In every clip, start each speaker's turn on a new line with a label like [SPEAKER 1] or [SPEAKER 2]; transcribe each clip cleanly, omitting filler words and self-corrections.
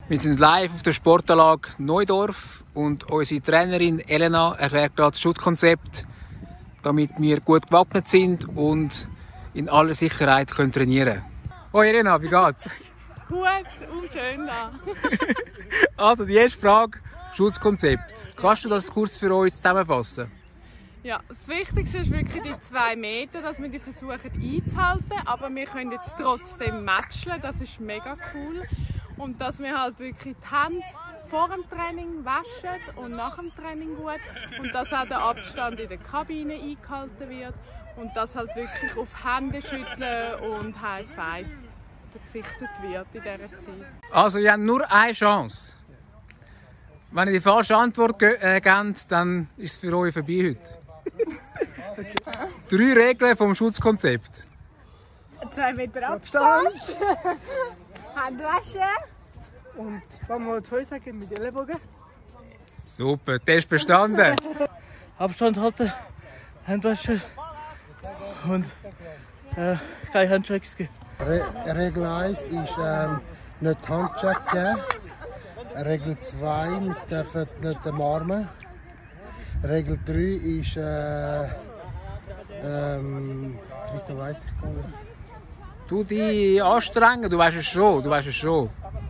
[SPEAKER 1] Wir sind live auf der Sportanlage Neudorf und unsere Trainerin Elena erklärt gerade das Schutzkonzept, damit wir gut gewappnet sind und in aller Sicherheit trainieren können. Hoi Elena, wie geht's?
[SPEAKER 2] Gut und schön da.
[SPEAKER 1] Also die erste Frage, Schutzkonzept. Kannst du das kurz für uns zusammenfassen?
[SPEAKER 2] Ja, das Wichtigste ist wirklich die 2 Meter, dass wir die versuchen einzuhalten, aber wir können jetzt trotzdem matchen, das ist mega cool. Und dass wir halt wirklich die Hände vor dem Training waschen und nach dem Training gut und dass auch der Abstand in der Kabine eingehalten wird und dass halt wirklich auf Hände schütteln und High Five verzichtet wird in dieser Zeit.
[SPEAKER 1] Also ihr habt nur eine Chance. Wenn ihr die falsche Antwort gebt, dann ist es für euch vorbei heute. 3 Regeln vom Schutzkonzept.
[SPEAKER 3] 2 Meter Abstand. Hände waschen. Und wollen wir 2 sagen mit Ellenbogen?
[SPEAKER 1] Super, Test bestanden.
[SPEAKER 4] Abstand halten, Hände waschen und keine Handshakes geben.
[SPEAKER 5] Regel 1 ist nicht Handshake geben. Regel 2, wir dürfen nicht umarmen. Regel 3 ist dritte weiss ich gar nicht.
[SPEAKER 1] Du dich anstrengen, du weißt es schon.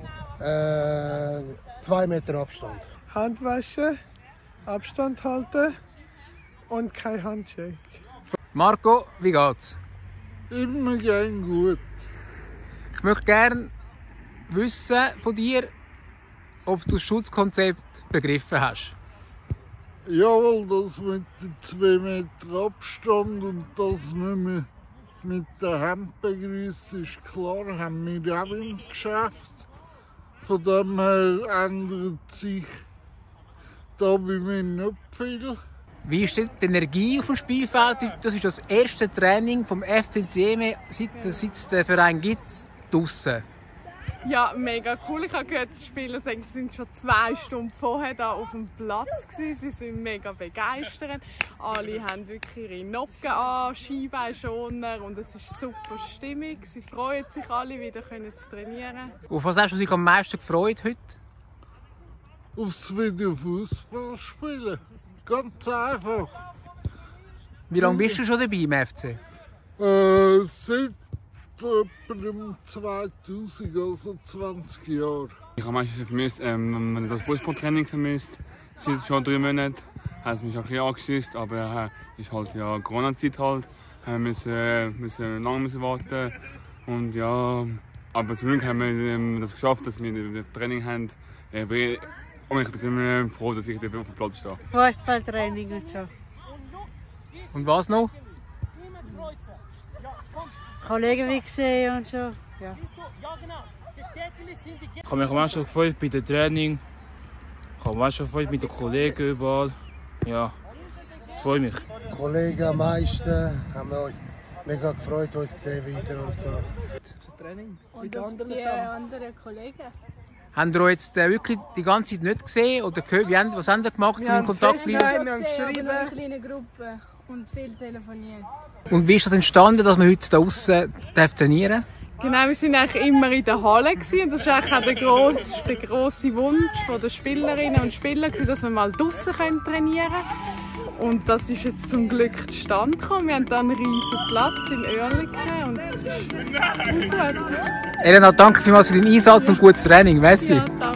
[SPEAKER 5] 2 Meter Abstand.
[SPEAKER 3] Hand waschen, Abstand halten und kein Handshake.
[SPEAKER 1] Marco, wie geht's?
[SPEAKER 5] Immer gern gut.
[SPEAKER 1] Ich möchte gerne wissen von dir, ob du das Schutzkonzept begriffen hast.
[SPEAKER 5] Jawohl, das mit den 2 Meter Abstand und das nicht mehr mit der Hand begrüßen ist klar, haben wir auch im Geschäft. Von dem her ändert sich da bei mir nicht viel.
[SPEAKER 1] Wie ist denn die Energie auf dem Spielfeld? Das ist das erste Training vom FC Sieme, seit es den Verein gibt, draussen.
[SPEAKER 2] Ja, mega cool. Ich habe gehört, die Spieler sind schon 2 Stunden vorher da auf dem Platz gewesen. Sie sind mega begeistert. Alle haben wirklich ihre Nocken an, Schienbeinschoner und es ist super Stimmung. Sie freuen sich alle wieder zu trainieren.
[SPEAKER 1] Auf was hast du dich am meisten gefreut heute?
[SPEAKER 5] Aufs Videofußball spielen. Ganz einfach.
[SPEAKER 1] Wie lange bist du schon dabei im FC?
[SPEAKER 5] Seit etwa 2000, also 20 Jahre.
[SPEAKER 6] Ich habe manchmal vermisst, das Fußballtraining vermisst. Seit schon 3 Monaten hat es mich auch ein bisschen angeschissen, aber ist halt ja Corona-Zeit halt. Wir müssen lange warten und ja, aber zum Glück haben wir das geschafft, dass wir das Training haben. Und ich bin immer froh, dass ich auf dem Platz stehe.
[SPEAKER 7] Fußballtraining und so.
[SPEAKER 1] Und was noch?
[SPEAKER 7] Kollegen wie gesehen und so. Ja.
[SPEAKER 4] Ich habe mich auch schon gefreut bei dem Training. Ich habe mich auch schon gefreut mit den Kollegen überall. Ja, das freut mich.
[SPEAKER 5] Die Kollegen am meisten haben wir uns mega gefreut, uns gesehen wieder und so.
[SPEAKER 3] Training
[SPEAKER 7] Und auf die anderen Kollegen.
[SPEAKER 1] Habt ihr euch jetzt wirklich die ganze Zeit nicht gesehen oder gehört? Was haben ihr gemacht, um in Kontakt zu bleiben?
[SPEAKER 3] Wir haben geschrieben.
[SPEAKER 7] In einer kleinen Gruppe und viel telefoniert.
[SPEAKER 1] Und wie ist das entstanden, dass man heute draußen trainieren darf?
[SPEAKER 2] Genau, wir waren eigentlich immer in der Halle und das ist eigentlich auch der grosse Wunsch der Spielerinnen und Spieler, dass wir mal draußen trainieren können. Und das ist jetzt zum Glück zustande gekommen. Wir haben hier einen riesen Platz in Oerlikon und es ist gut.
[SPEAKER 1] Elena, danke vielmals für deinen Einsatz und gutes Training. Merci.
[SPEAKER 2] Ja, danke.